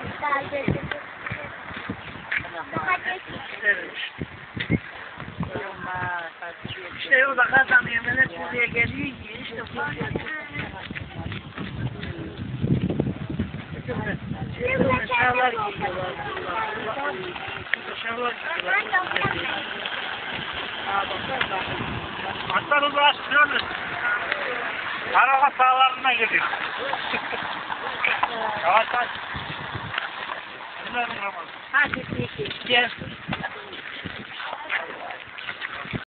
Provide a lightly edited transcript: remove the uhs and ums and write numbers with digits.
İşte o da kazanıyor. Melek buraya geliyor ki işte bu. Şahlar giyiyorlar. Şahlar giyiyorlar. Hatta o da açıyoruz. Araba sağlarına gidiyor. Yavaş yavaş. Hadi peki. Gel.